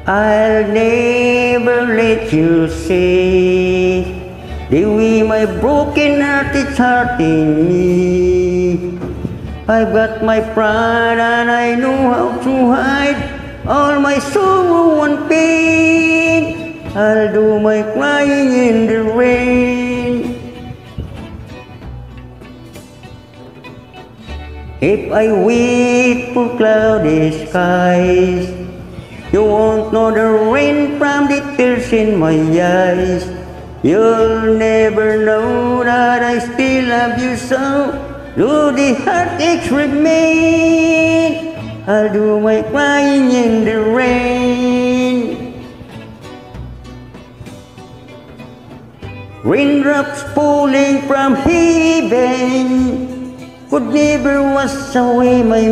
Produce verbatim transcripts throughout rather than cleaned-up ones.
I'll never let you see the way my broken heart is hurting me. I've got my pride and I know how to hide all my sorrow and pain. I'll do my crying in the rain. If I wait for cloudy skies, you won't know the rain from the tears in my eyes. You'll never know that I still love you so, though the heartaches remain. I'll do my crying in the rain. Raindrops falling from heaven could never wash away my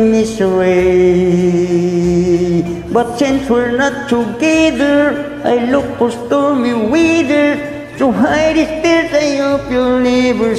misery. But since we're not together, I look for stormy weather to hide the tears I hope you'll never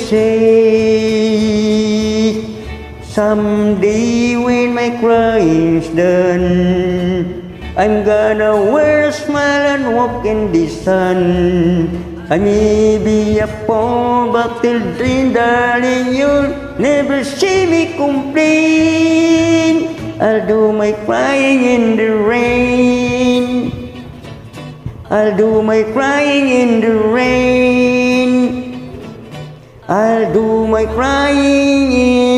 see. Someday when my crying's done, I'm gonna wear a smile and walk in the sun. I may be a poor, but till then, darling, you'll never see me complain. I'll do my crying in the rain. I'll do my crying in the rain. I'll do my crying in